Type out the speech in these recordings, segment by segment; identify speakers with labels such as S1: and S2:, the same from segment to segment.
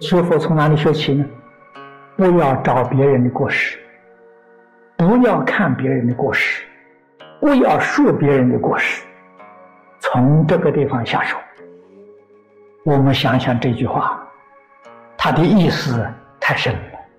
S1: 学佛从哪里学起呢？不要找别人的过失，不要看别人的过失，不要说别人的过失，从这个地方下手。我们想想这句话，它的意思太深了。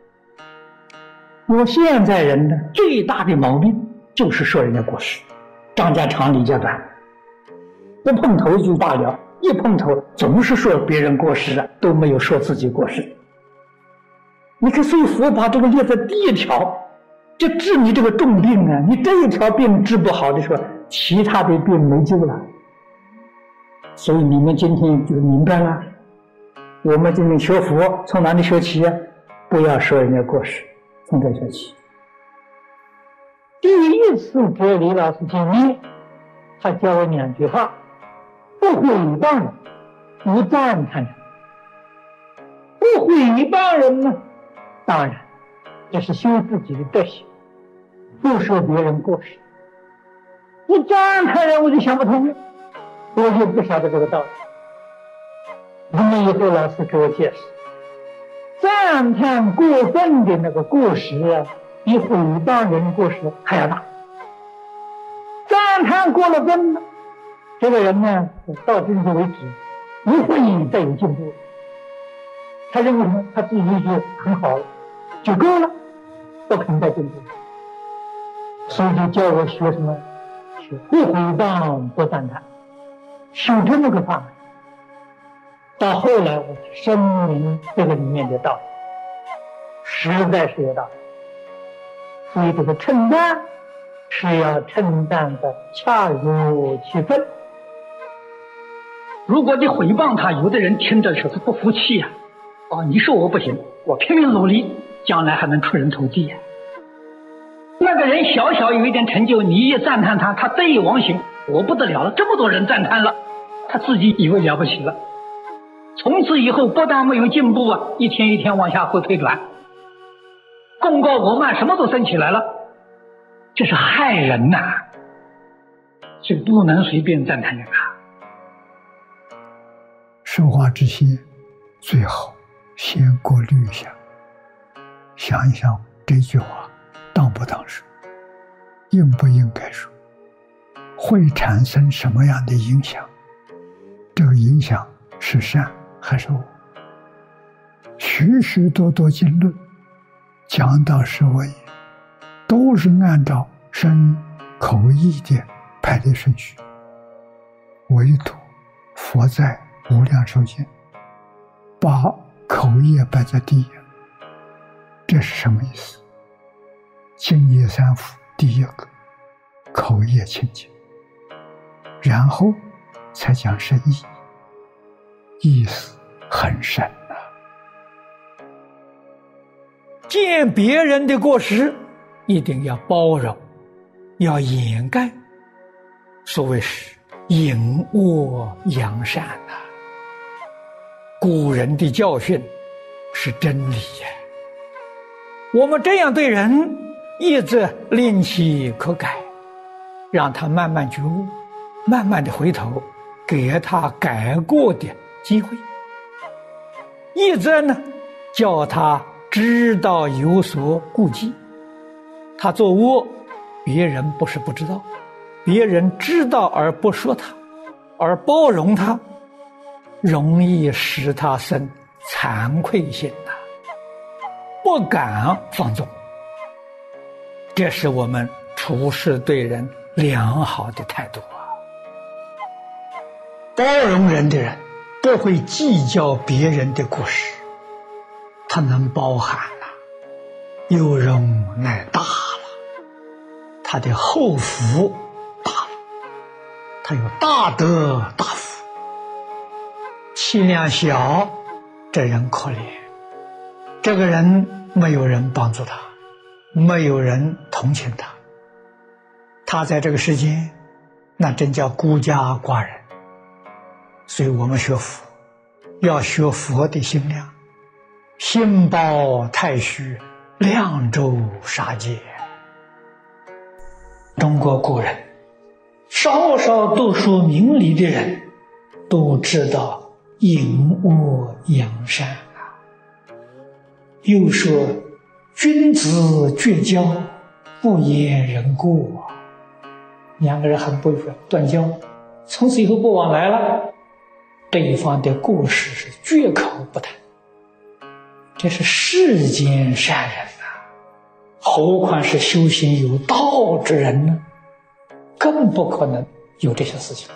S1: 我现在人呢，最大的毛病就是说人家过失，张家长李家短，不碰头就罢了，一碰头总是说别人过失啊，都没有说自己过失。你看，所以佛把这个列在第一条，就治你这个重病啊，你这一条病治不好的时候，其他的病没救了。所以你们今天就明白了，我们今天学佛从哪里学起啊？不要说人家过失，从这学起。第一次跟李老师见面，他教我2句话：不诽谤人，不赞叹人。不诽谤人呢，当然这是修自己的德行，不说别人过失。不赞叹人，我就想不通了，我就不晓得这个道理。那么以后老师给我解释，赞叹过分的那个过失啊，比诽谤人过失还要大。赞叹过了分了，这个人呢，到今天为止不会再有进步。他认为他自己就很好了，就够了，不肯再进步。所以就叫我学什么？学不诽谤，不赞叹，修这么个法门。到后来我深明这个里面的道理，实在是有道理。所以这个称赞是要称赞的恰如其分。如果你诽谤他，有的人听着就是不服气呀。你说我不行，我拼命努力，将来还能出人头地呀。那个人小小有一点成就，你一赞叹他，他得意忘形，我不得了了，这么多人赞叹了，他自己以为了不起了。从此以后不但没有进步啊，一天一天往下后退转，功高我慢，什么都升起来了，这是害人呐。所以不能随便赞叹人啊。
S2: 说话之前最好先过滤一下，想一想这句话当不当说，应不应该说，会产生什么样的影响，这个影响是善还是恶。许许多多经论讲到是为，都是按照身口意的排列顺序，唯独佛在无量寿经把口业摆在第一，这是什么意思？净业三福第一个口业清净，然后才讲是意，意思很深啊。
S1: 见别人的过失，一定要包容，要掩盖，所谓是隐恶扬善啊。古人的教训是真理呀。我们这样对人，一直令其可改，让他慢慢觉悟，慢慢的回头，给他改过的机会。一直呢，叫他知道有所顾忌。他做恶，别人不是不知道，别人知道而不说他，而包容他，容易使他生惭愧心呐，不敢放纵。这是我们处事对人良好的态度啊。包容人的人不会计较别人的过失，他能包含了，有容乃大了，他的厚福大了，他有大德大福。气量小，这人可怜，这个人没有人帮助他，没有人同情他，他在这个世间那真叫孤家寡人。所以我们学佛要学佛的心量，心包太虚，量周杀戒。中国古人稍稍读书明理的人都知道隐恶扬善啊。 又说君子绝交，不言人过。两个人很不愉快，断交，从此以后不往来了。对方的过失是绝口不谈，这是世间善人啊，何况是修行有道之人呢？更不可能有这些事情。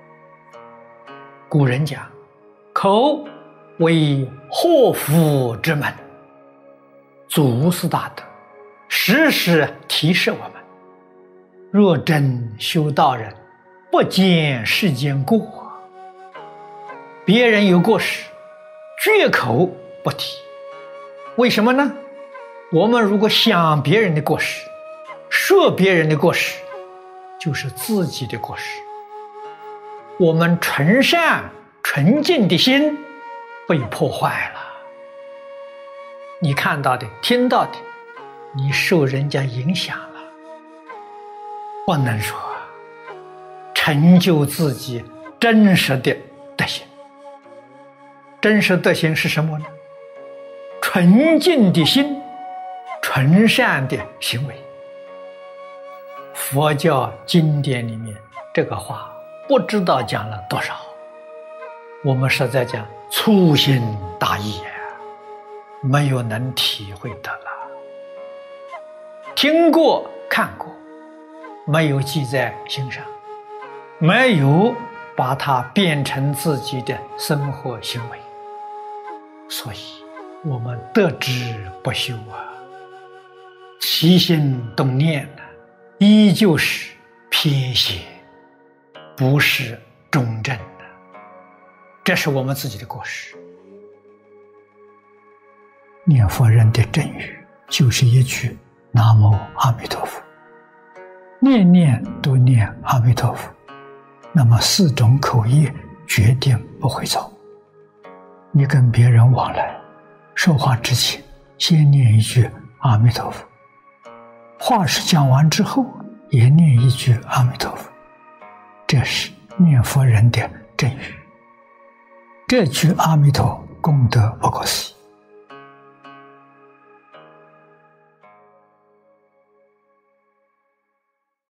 S1: 古人讲，口为祸福之门，祖师大德时时提示我们，若真修道人，不见世间过，别人有过失，绝口不提。为什么呢？我们如果想别人的过失，说别人的过失，就是自己的过失。我们纯善纯净的心被破坏了，你看到的听到的，你受人家影响了。不能说成就自己真实的德行。真实德行是什么呢？纯净的心，纯善的行为。佛教经典里面这个话不知道讲了多少，我们实在讲粗心大意，没有能体会的了。听过看过，没有记在心上，没有把它变成自己的生活行为，所以我们得之不修啊，起心动念依旧是偏邪，不是中正的，这是我们自己的过失。念佛人的正语就是一句南无阿弥陀佛，念念都念阿弥陀佛，那么4种口业决定不会走。你跟别人往来说话之前，先念一句阿弥陀佛，话是讲完之后也念一句阿弥陀佛，这是念佛人的正语。这句阿弥陀功德不可思议。